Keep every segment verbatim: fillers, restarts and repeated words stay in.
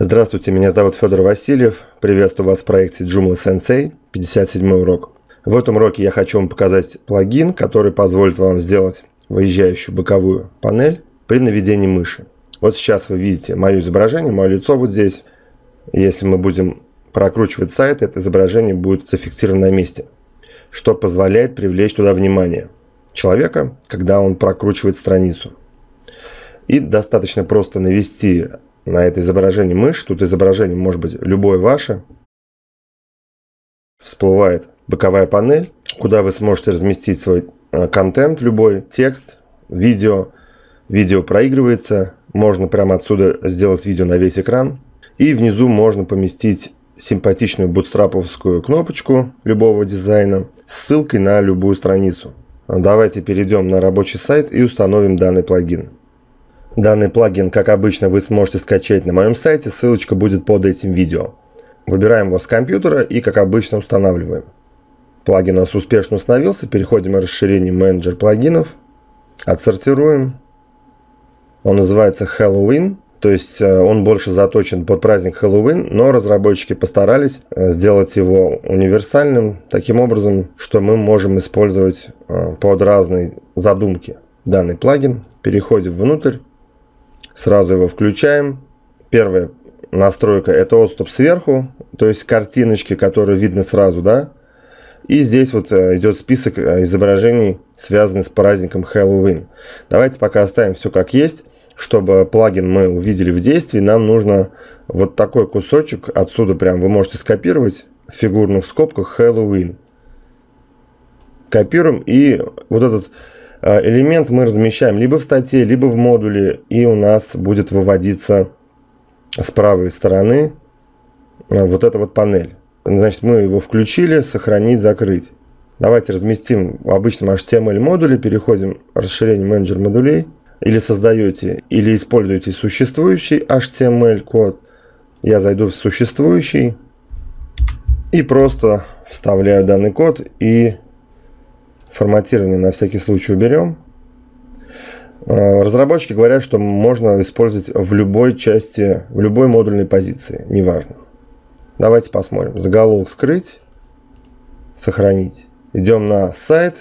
Здравствуйте, меня зовут Федор Васильев. Приветствую вас в проекте Joomla Sensei, пятьдесят седьмой урок. В этом уроке я хочу вам показать плагин, который позволит вам сделать выезжающую боковую панель при наведении мыши. Вот сейчас вы видите мое изображение, мое лицо вот здесь. Если мы будем прокручивать сайт, это изображение будет зафиксировано на месте, что позволяет привлечь туда внимание человека, когда он прокручивает страницу. И достаточно просто навести на это изображение мышь. Тут изображение может быть любое ваше. Всплывает боковая панель, куда вы сможете разместить свой контент, любой текст, видео. Видео проигрывается. Можно прямо отсюда сделать видео на весь экран. И внизу можно поместить симпатичную бутстраповскую кнопочку любого дизайна с ссылкой на любую страницу. Давайте перейдем на рабочий сайт и установим данный плагин. Данный плагин, как обычно, вы сможете скачать на моем сайте, ссылочка будет под этим видео. Выбираем его с компьютера и, как обычно, устанавливаем. Плагин у нас успешно установился, переходим на расширение менеджер плагинов, отсортируем. Он называется Halloween, то есть он больше заточен под праздник Хэллоуин, но разработчики постарались сделать его универсальным, таким образом, что мы можем использовать под разные задумки данный плагин. Переходим внутрь. Сразу его включаем. Первая настройка — это отступ сверху, то есть картиночки, которые видно сразу, да. И здесь вот идет список изображений, связанных с праздником Хэллоуин. Давайте пока оставим все как есть. Чтобы плагин мы увидели в действии, нам нужно вот такой кусочек отсюда прям вы можете скопировать в фигурных скобках Хэллоуин. Копируем, и вот этот элемент мы размещаем либо в статье, либо в модуле, и у нас будет выводиться с правой стороны вот эта вот панель. Значит, мы его включили, сохранить, закрыть. Давайте разместим в обычном эйч ти эм эль модуле, переходим в расширение менеджер модулей, или создаете, или используете существующий эйч ти эм эль код. Я зайду в существующий и просто вставляю данный код, и форматирование на всякий случай уберем. Разработчики говорят, что можно использовать в любой части, в любой модульной позиции, неважно. Давайте посмотрим. Заголовок скрыть, сохранить. Идем на сайт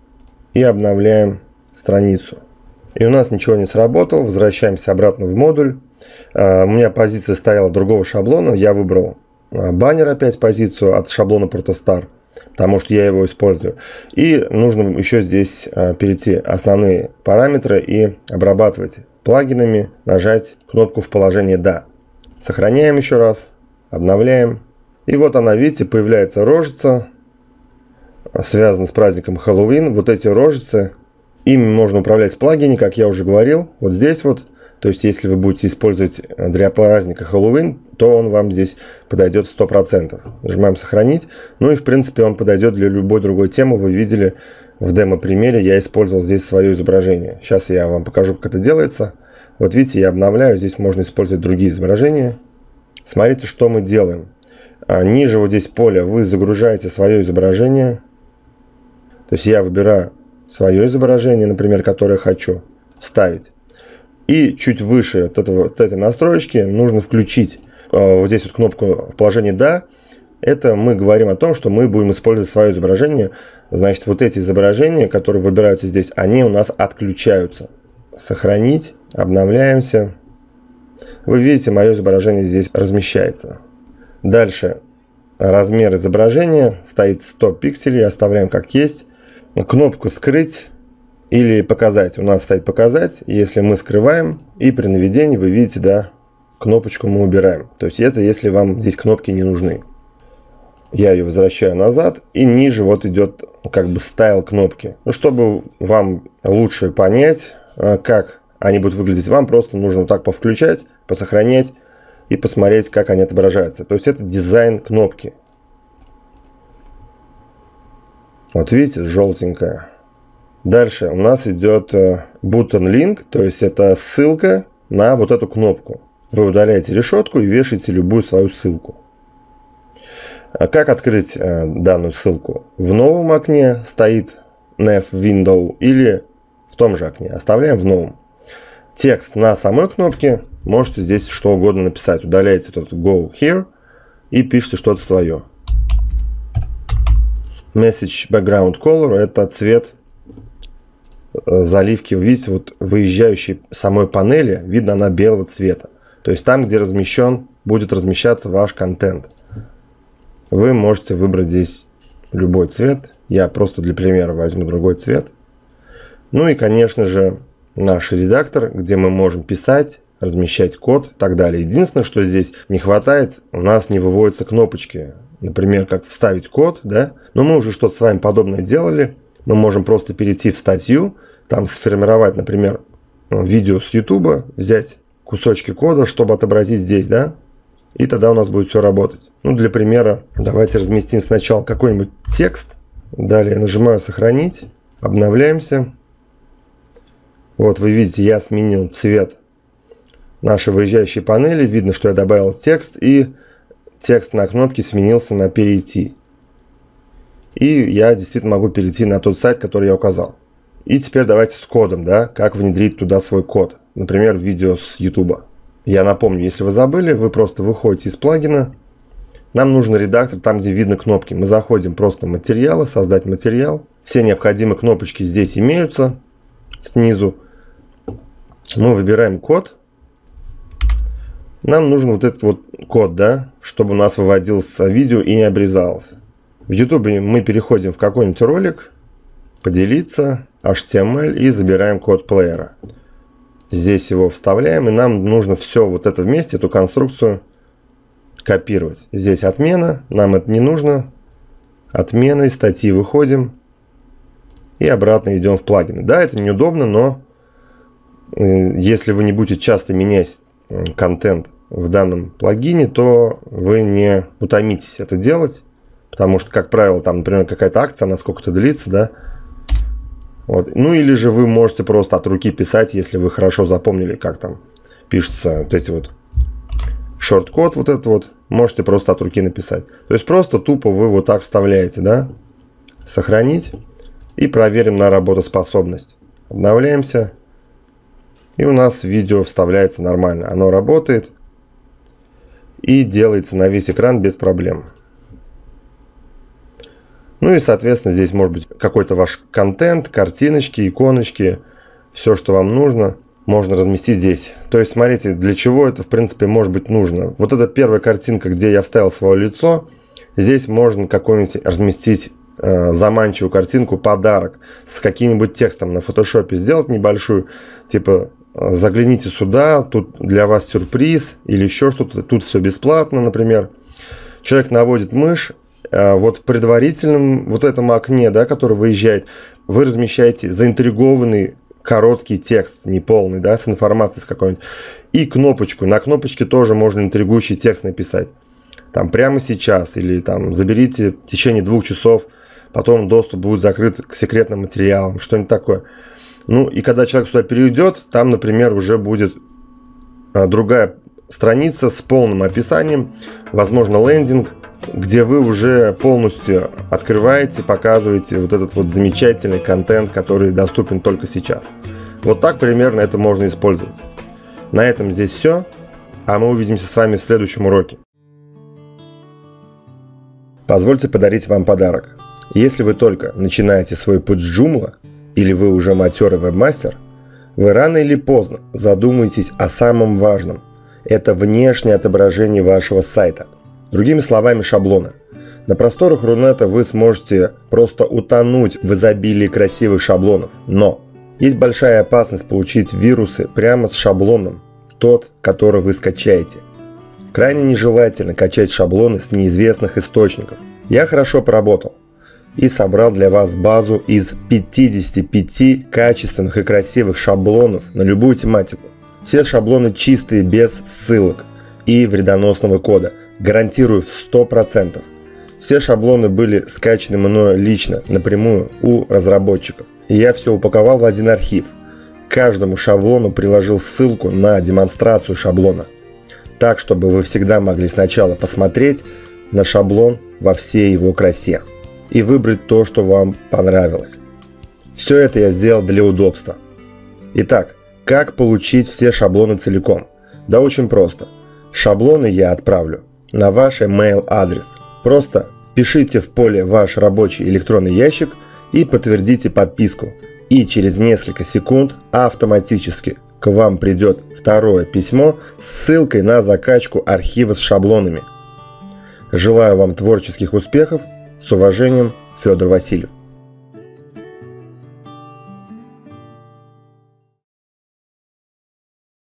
и обновляем страницу. И у нас ничего не сработало. Возвращаемся обратно в модуль. У меня позиция стояла другого шаблона. Я выбрал баннер опять позицию от шаблона Protostar, потому что я его использую. И нужно еще здесь перейти основные параметры и обрабатывать плагинами, нажать кнопку в положение «Да». Сохраняем еще раз, обновляем. И вот она, видите, появляется рожица, связана с праздником Хэллоуин. Вот эти рожицы, ими можно управлять в плагине, как я уже говорил, вот здесь вот. То есть, если вы будете использовать для праздника Хэллоуин, то он вам здесь подойдет сто процентов. Нажимаем «Сохранить». Ну и, в принципе, он подойдет для любой другой темы. Вы видели в демо-примере, я использовал здесь свое изображение. Сейчас я вам покажу, как это делается. Вот видите, я обновляю. Здесь можно использовать другие изображения. Смотрите, что мы делаем. Ниже вот здесь поля вы загружаете свое изображение. То есть, я выбираю свое изображение, например, которое хочу вставить. И чуть выше вот, этого, вот этой настроечки нужно включить э, вот здесь вот кнопку в положении «Да». Это мы говорим о том, что мы будем использовать свое изображение. Значит, вот эти изображения, которые выбираются здесь, они у нас отключаются. Сохранить, обновляемся. Вы видите, мое изображение здесь размещается. Дальше размер изображения стоит сто пикселей, оставляем как есть. Кнопку «Скрыть» или «Показать». У нас стоит «Показать». Если мы скрываем, и при наведении вы видите, да, кнопочку мы убираем. То есть это если вам здесь кнопки не нужны. Я ее возвращаю назад, и ниже вот идет как бы стайл кнопки. Ну, чтобы вам лучше понять, как они будут выглядеть, вам просто нужно вот так повключать, посохранять и посмотреть, как они отображаются. То есть это дизайн кнопки. Вот видите, желтенькая. Дальше у нас идет button link, то есть это ссылка на вот эту кнопку. Вы удаляете решетку и вешаете любую свою ссылку. Как открыть данную ссылку? В новом окне стоит nav window или в том же окне. Оставляем в новом. Текст на самой кнопке можете здесь что угодно написать. Удаляете этот go here и пишите что-то свое. Message background color — это цвет заливки. Видите, вот выезжающей самой панели, видно, она белого цвета. То есть там, где размещен, будет размещаться ваш контент. Вы можете выбрать здесь любой цвет. Я просто для примера возьму другой цвет. Ну и, конечно же, наш редактор, где мы можем писать, размещать код и так далее. Единственное, что здесь не хватает, у нас не выводятся кнопочки. Например, как вставить код, да? Но мы уже что-то с вами подобное делали. Мы можем просто перейти в статью, там сформировать, например, видео с YouTube, взять кусочки кода, чтобы отобразить здесь, да? И тогда у нас будет все работать. Ну, для примера, давайте разместим сначала какой-нибудь текст. Далее нажимаю «Сохранить», обновляемся. Вот вы видите, я сменил цвет нашей выезжающей панели. Видно, что я добавил текст, и текст на кнопке сменился на «Перейти». И я действительно могу перейти на тот сайт, который я указал. И теперь давайте с кодом, да, как внедрить туда свой код. Например, видео с YouTube. Я напомню, если вы забыли, вы просто выходите из плагина. Нам нужен редактор, там, где видно кнопки. Мы заходим просто в материалы, создать материал. Все необходимые кнопочки здесь имеются снизу. Мы выбираем код. Нам нужен вот этот вот код, да, чтобы у нас выводилось видео и не обрезалось. В YouTube мы переходим в какой-нибудь ролик, поделиться, эйч ти эм эль и забираем код плеера. Здесь его вставляем, и нам нужно все вот это вместе, эту конструкцию копировать. Здесь отмена, нам это не нужно. Отмена, из статьи выходим и обратно идем в плагины. Да, это неудобно, но если вы не будете часто менять контент в данном плагине, то вы не утомитесь это делать. Потому что, как правило, там, например, какая-то акция, она сколько-то длится, да. Вот. Ну или же вы можете просто от руки писать, если вы хорошо запомнили, как там пишется вот эти вот шорт-код, вот этот вот, можете просто от руки написать. То есть просто тупо вы вот так вставляете, да. Сохранить. И проверим на работоспособность. Обновляемся. И у нас видео вставляется нормально. Оно работает. И делается на весь экран без проблем. Ну и, соответственно, здесь может быть какой-то ваш контент, картиночки, иконочки, все, что вам нужно, можно разместить здесь. То есть, смотрите, для чего это, в принципе, может быть нужно. Вот эта первая картинка, где я вставил свое лицо, здесь можно какую-нибудь разместить э, заманчивую картинку, подарок с каким-нибудь текстом на фотошопе сделать небольшую, типа загляните сюда, тут для вас сюрприз или еще что-то, тут все бесплатно, например. Человек наводит мышь. Вот в предварительном вот этом окне, да, который выезжает, вы размещаете заинтригованный короткий текст, неполный, да, с информацией с какой-нибудь. И кнопочку. На кнопочке тоже можно интригующий текст написать. Там прямо сейчас или там заберите в течение двух часов, потом доступ будет закрыт к секретным материалам, что-нибудь такое. Ну и когда человек сюда перейдет, там, например, уже будет другая страница с полным описанием, возможно, лендинг, где вы уже полностью открываете, показываете вот этот вот замечательный контент, который доступен только сейчас. Вот так примерно это можно использовать. На этом здесь все, а мы увидимся с вами в следующем уроке. Позвольте подарить вам подарок. Если вы только начинаете свой путь с Joomla, или вы уже матерый вебмастер, вы рано или поздно задумаетесь о самом важном. Это внешнее отображение вашего сайта. Другими словами, шаблоны. На просторах Рунета вы сможете просто утонуть в изобилии красивых шаблонов. Но есть большая опасность получить вирусы прямо с шаблоном, тот, который вы скачаете. Крайне нежелательно качать шаблоны с неизвестных источников. Я хорошо поработал и собрал для вас базу из пятидесяти пяти качественных и красивых шаблонов на любую тематику. Все шаблоны чистые, без ссылок и вредоносного кода. Гарантирую в сто процентов. Все шаблоны были скачаны мною лично, напрямую у разработчиков. И я все упаковал в один архив. К каждому шаблону приложил ссылку на демонстрацию шаблона. Так, чтобы вы всегда могли сначала посмотреть на шаблон во всей его красе и выбрать то, что вам понравилось. Все это я сделал для удобства. Итак, как получить все шаблоны целиком? Да очень просто. Шаблоны я отправлю на ваш email адрес. Просто впишите в поле ваш рабочий электронный ящик и подтвердите подписку. И через несколько секунд автоматически к вам придет второе письмо с ссылкой на закачку архива с шаблонами. Желаю вам творческих успехов. С уважением, Федор Васильев.